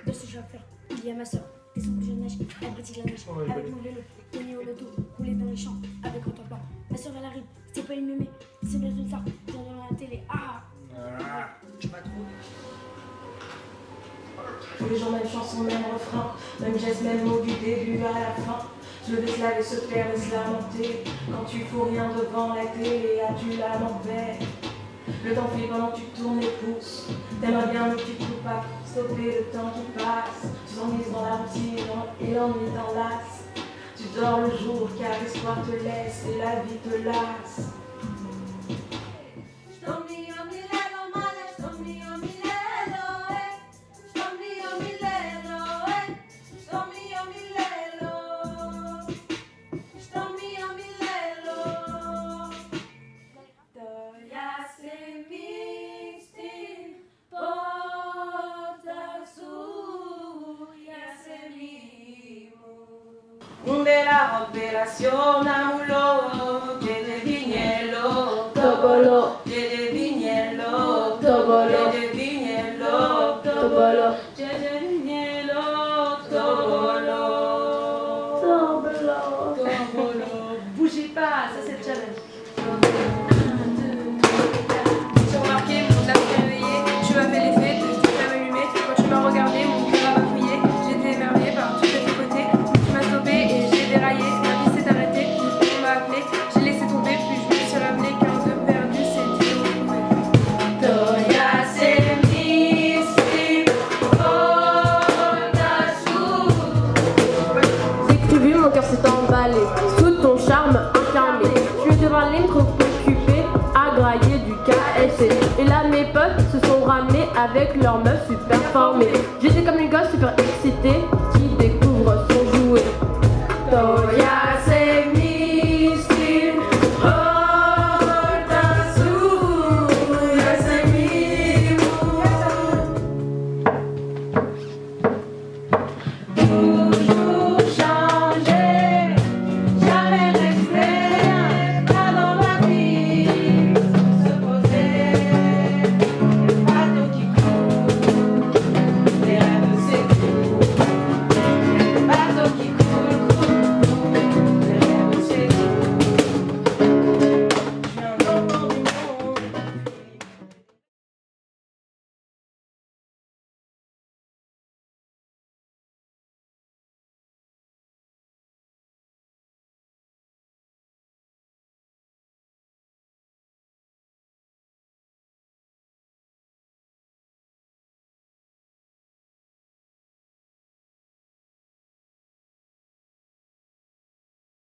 Dans ce je vais faire, il y a ma soeur, descend que je nage, elle pratique la nage, avec mon vélo, gagner au loto, rouler dans les champs, avec un temps. Ma soeur elle arrive, c'est pas une mémé, c'est bien une star, vient dans la télé, ah. Pas trop. Tous les jours, même chanson, même refrain, même geste, même mot du début à la fin. Se lever, se laver, se faire et se lamenter. Quand tu fous rien devant la télé, as-tu la l'envers? Le temps file pendant que tu tournes les pouces. T'aimerais bien mais tu ne peux pas stopper le temps qui passe. Tu t'enlises dans la routine et l'ennui t'enlace. Tu dors le jour car l'espoir te laisse et la vie te lasse. De la operación amulo, que de viñelo, tobolo, que de viñelo, tobolo, que de viñelo, tobolo, que de viñelo, tobolo, tobolo, tobolo. Bougez pas, ça c'est le challenge. J'ai remarqué, mon âme s'est réveillée, tu m'as fait l'effet de toute la allumée. Quand tu m'as regardé, mon cœur a bafouillé, j'étais émerveillée par tous tes côtés. Tu m'as stoppé et j'ai déraillé, ma vie s'est arrêtée, on m'a appelé, j'ai laissé tomber, puis je me suis rappelé qu'un de perdu c'était retrouvé. Dès que tu vis, mon cœur s'est emballé, sous ton charme incarné. Je suis devant les trop occupée à grailler du KFC. Et là mes potes se sont ramenés avec leurs meufs super formées. J'étais comme une gosse super excitée qui découvre.